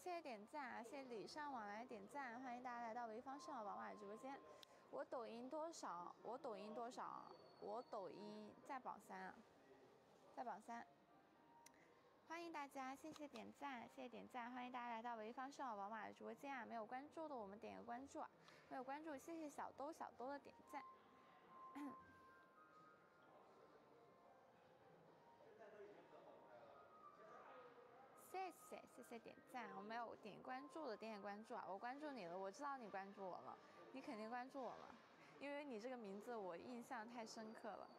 谢谢点赞啊，谢谢礼尚往来点赞，欢迎大家来到潍坊盛宝宝马直播间。我抖音多少？我抖音多少？我抖音在榜3啊，在榜3。欢迎大家，谢谢点赞，谢谢点赞，欢迎大家来到潍坊盛宝宝马的直播间啊！没有关注的我们点个关注啊，没有关注谢谢小兜的点赞。谢谢点赞，我没有点关注的点关注啊！我关注你了，我知道你关注我了，你肯定关注我了，因为你这个名字我印象太深刻了。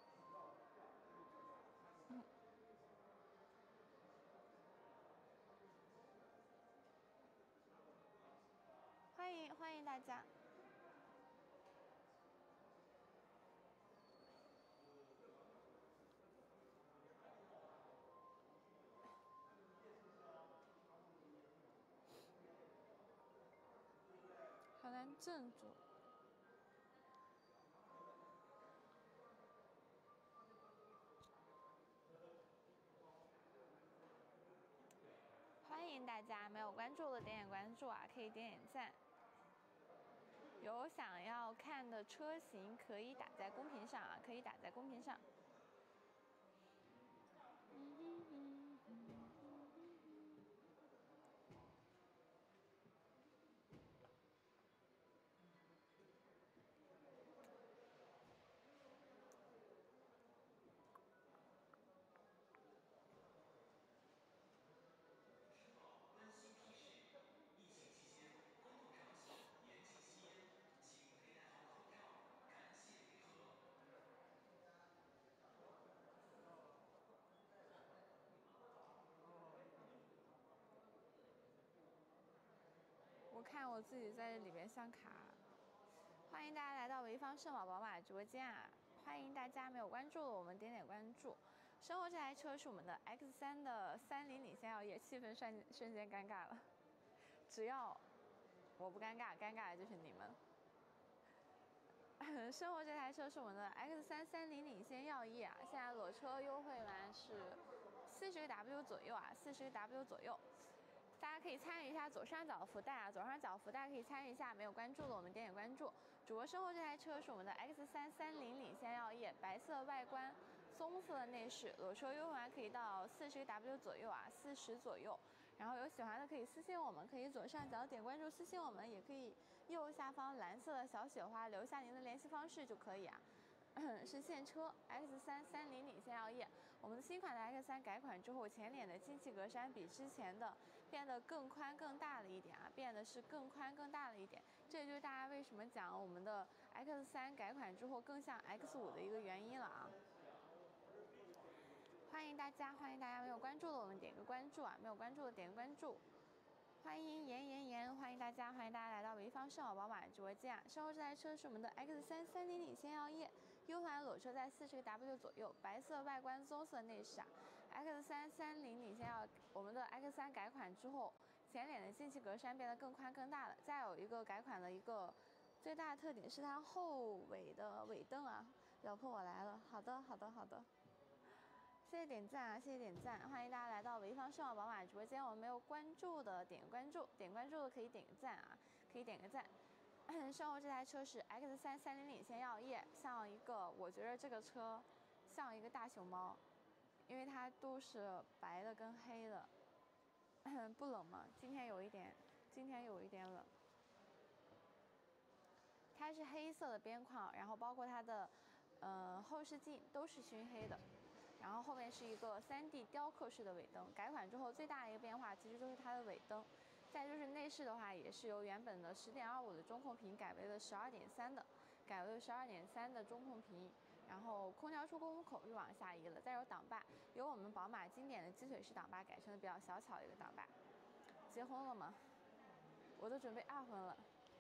欢迎大家。好难镇住。欢迎大家，没有关注的点关注啊，可以点赞。有想要看的车型可以打在公屏上啊，可以打在公屏上。 温馨提示：疫情期间，公共场所严禁吸烟，请佩戴好口罩。感谢配合。 我看我自己在这里面像卡。欢迎大家来到潍坊盛宝宝马直播间啊！欢迎大家没有关注的我们点关注。身后这台车是我们的 X3的30领先耀夜，气氛瞬间尴尬了。只要我不尴尬，尴尬的就是你们。身后这台车是我们的 X3 30领先耀夜啊！现在裸车优惠完是40个 W 左右啊，40个 W 左右。大家可以参与一下左上角的福袋啊，左上角福袋可以参与一下，没有关注的我们点关注。主播身后这台车是我们的 X3 30领先耀夜，白色外观，棕色的内饰，裸车优惠完可以到40个 W 左右啊，40左右。然后有喜欢的可以私信我们，可以左上角点关注私信我们，也可以右下方蓝色的小雪花留下您的联系方式就可以啊。是现车 X3 30领先耀夜，我们的新款的 X3 改款之后，前脸的进气格栅比之前的变得更宽更大了一点啊，变得是更宽更大了一点。这也就是大家为什么讲我们的 X3 改款之后更像 X5的一个原因了啊。欢迎大家没有关注的我们点个关注啊，没有关注的点个关注。欢迎言，欢迎大家来到潍坊盛宝宝马直播间啊！身后这台车是我们的 X3 30领先耀夜，优惠裸车在40个 W 左右，白色外观，棕色内饰啊。X3 30领先耀，我们的 X3 改款之后，前脸的进气格栅变得更宽更大了。再有一个改款的一个最大的特点是它后尾的尾灯啊，老婆我来了，好的。谢谢点赞啊，谢谢点赞！欢迎大家来到潍坊盛宝宝马直播间，我们没有关注的点关注，点关注的可以点个赞啊，可以点个赞。身后这台车是 X3 30领先耀夜，像一个，我觉得这个车像一个大熊猫，因为它都是白的跟黑的，不冷吗？今天有一点冷。它是黑色的边框，然后包括它的后视镜都是熏黑的。然后后面是一个3D 雕刻式的尾灯，改款之后最大的一个变化其实就是它的尾灯。再就是内饰的话，也是由原本的10.25的中控屏改为了12.3的中控屏。然后空调出风口是往下移了，再有挡把，由我们宝马经典的鸡腿式挡把改成了比较小巧的一个挡把。结婚了吗？我都准备2婚了。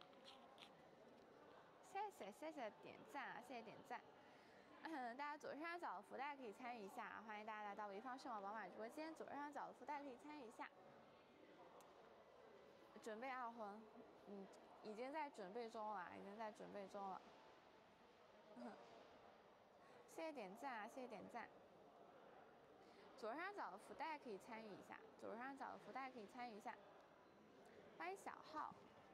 谢谢点赞啊，谢谢点赞。大家左上角的福袋可以参与一下啊！欢迎大家来到潍坊盛宝马直播间，左上角的福袋可以参与一下。准备2婚，已经在准备中了。谢谢点赞啊，谢谢点赞。左上角的福袋可以参与一下， 欢迎小号。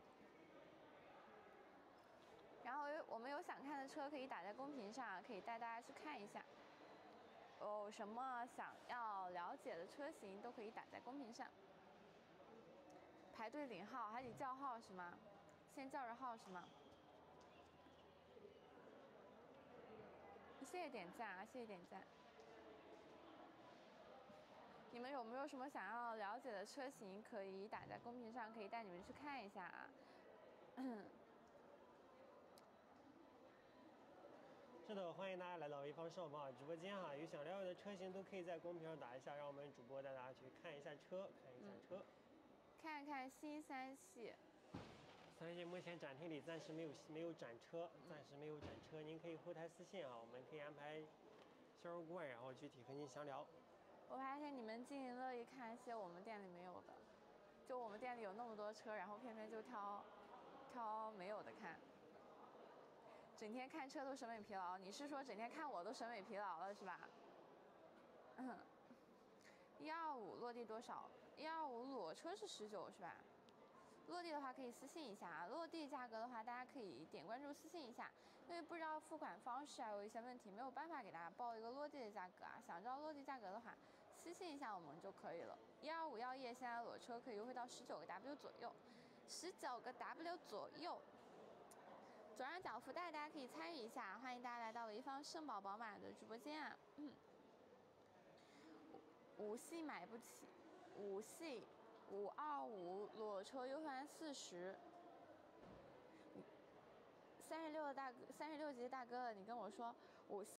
然后我们有想看的车可以打在公屏上，可以带大家去看一下。有什么想要了解的车型都可以打在公屏上。排队领号还得叫号是吗？先叫着号是吗？谢谢点赞啊，谢谢点赞。你们有没有什么想要了解的车型可以打在公屏上，可以带你们去看一下啊？ 是的，欢迎大家来到潍坊社保直播间哈，有想了解的车型都可以在公屏上打一下，让我们主播带大家去看一下车， 看看新三系。 三系目前展厅里暂时没有展车，您可以后台私信啊，我们可以安排销售顾问，然后具体和您详聊。 我发现你们经营乐意看一些我们店里没有的，就我们店里有那么多车，然后偏偏就挑没有的看。整天看车都审美疲劳，你是说整天看我都审美疲劳了是吧？125落地多少？125裸车是19是吧？落地的话可以私信一下啊，落地价格的话大家可以点关注私信一下，因为不知道付款方式还有一些问题，没有办法给大家报一个落地的价格啊。想知道落地价格的话，私信一下我们就可以了。125耀夜现在裸车可以优惠到19个 W 左右，19个 W 左右。左上角福袋大家可以参与一下，欢迎大家来到潍坊圣宝宝马的直播间啊。5系买不起，5系525裸车优惠40。36级的大哥，你跟我说5系。